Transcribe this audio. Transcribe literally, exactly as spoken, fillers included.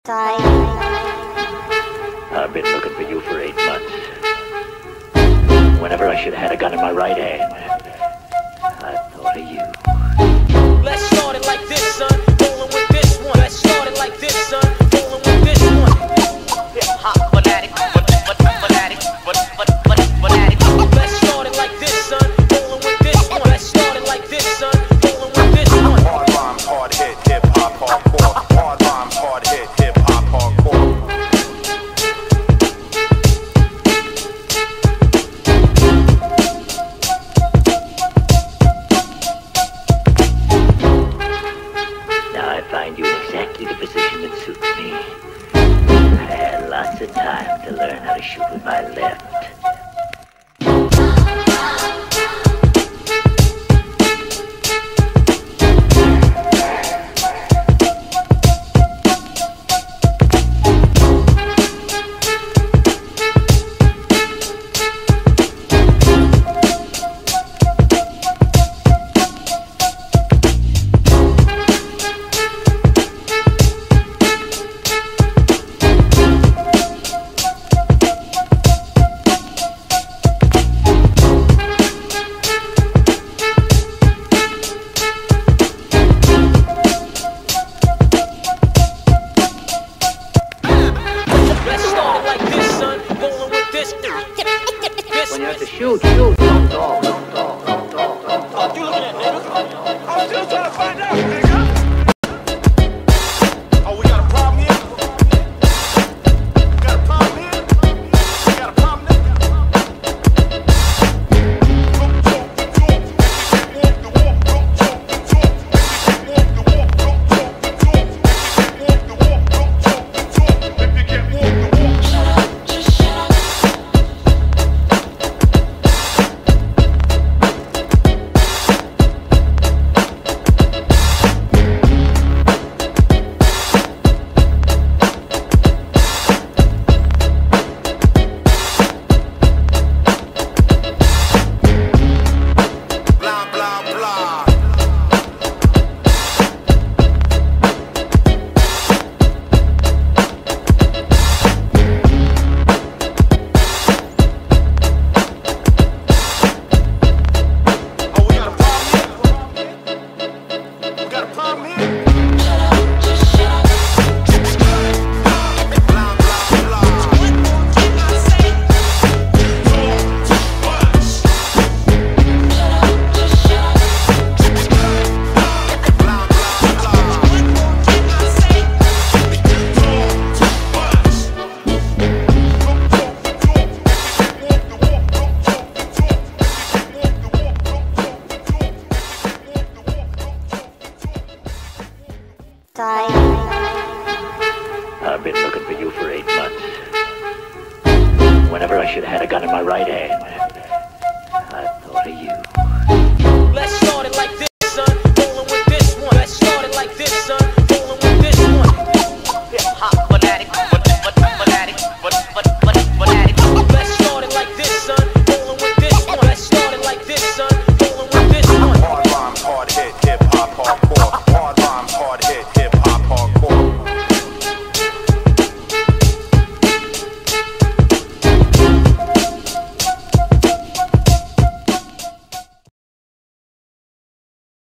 I've been looking for you for eight months. Whenever I should have had a gun in my right hand, I thought of you. Let's start it like this, son. Rolling with this one. Let's start it like this, son. Rolling with this one. Hip hop fanatic, but but fanatic, but but but fanatic. Let's start it like this, son. Rolling with this one. Let's start it like this, son. Rolling with this one. Hard rhymes, hard hit, hip hop, hardcore. Hard rhymes, hard hit, hip hop, hardcore. I find you exactly the position that suits me. I had lots of time to learn how to shoot with my left. When you have to shoot, shoot, don't talk, don't talk, don't talk, don't talk. You looking at, nigga? I'm still trying to find out, nigga. Oh, we got a problem here? We got a problem here? We got a problem there? Don't talk the talk, walk the walk. Don't talk the talk, walk the walk. Don't talk the talk, walk the walk. Don't talk the talk, if you can't walk the walk. Shut up, just shut up. Blah, blah, blah. Oh, we got a problem here? We got a problem here? Shut up, just shut up. Blah, blah, blah. What more can I say? Talk too much. Shut up, just shut up. Blah, blah, blah. What more can I say? Talk too much. Don't talk the talk, walk the walk. Don't talk the talk, walk the walk. Don't talk the talk, walk the walk. Don't talk the talk. I've been looking for you for eight months. Whenever I should have had a gun in my right hand, I thought of you. Let's start it like this.